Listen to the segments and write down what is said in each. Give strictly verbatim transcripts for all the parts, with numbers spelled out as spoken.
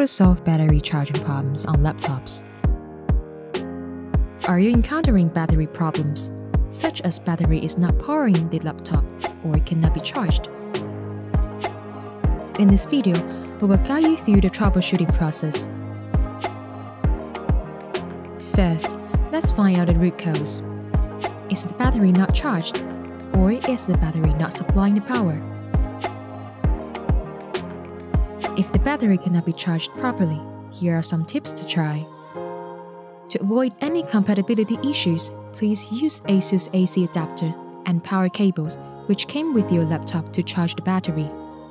to solve battery charging problems on laptops. Are you encountering battery problems, such as battery is not powering the laptop or it cannot be charged? In this video, we will guide you through the troubleshooting process. First, let's find out the root cause. Is the battery not charged, or is the battery not supplying the power? If the battery cannot be charged properly, here are some tips to try. To avoid any compatibility issues, please use ASUS A C adapter and power cables which came with your laptop to charge the battery.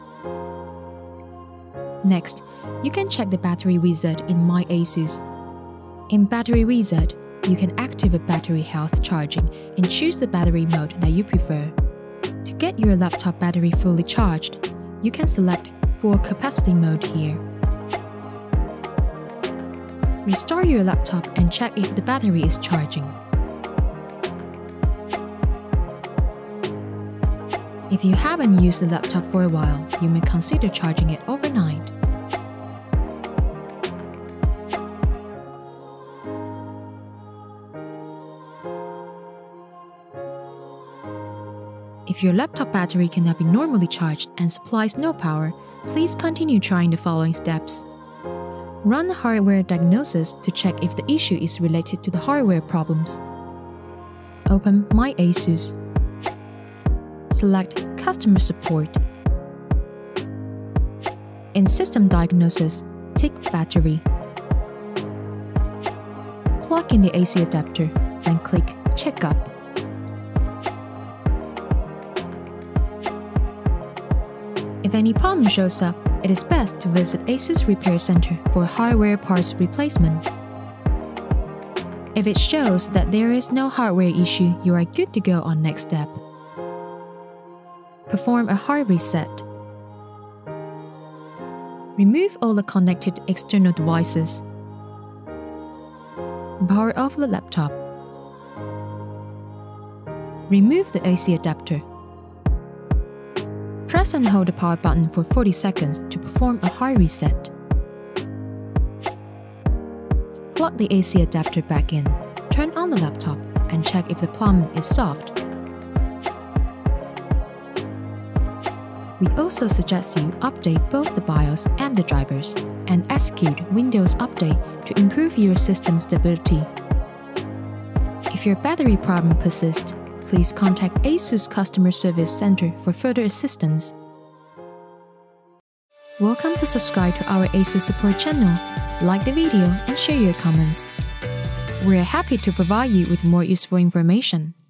Next, you can check the battery wizard in My ASUS. In Battery Wizard, you can activate battery health charging and choose the battery mode that you prefer. To get your laptop battery fully charged, you can select Full Capacity mode here. Restart your laptop and check if the battery is charging. If you haven't used the laptop for a while, you may consider charging it overnight. If your laptop battery cannot be normally charged and supplies no power, please continue trying the following steps. Run a hardware diagnosis to check if the issue is related to the hardware problems. Open My ASUS. Select Customer Support. In System Diagnosis, tick Battery. Plug in the A C adapter, then click Checkup. If any problem shows up, it is best to visit ASUS Repair Center for hardware parts replacement. If it shows that there is no hardware issue, you are good to go on next step. Perform a hard reset. Remove all the connected external devices. Power off the laptop. Remove the A C adapter. Press and hold the power button for forty seconds to perform a hard reset. Plug the A C adapter back in, turn on the laptop, and check if the problem is solved. We also suggest you update both the BIOS and the drivers, and execute Windows Update to improve your system stability. If your battery problem persists, please contact ASUS Customer Service Center for further assistance. Welcome to subscribe to our ASUS support channel, like the video and share your comments. We are happy to provide you with more useful information.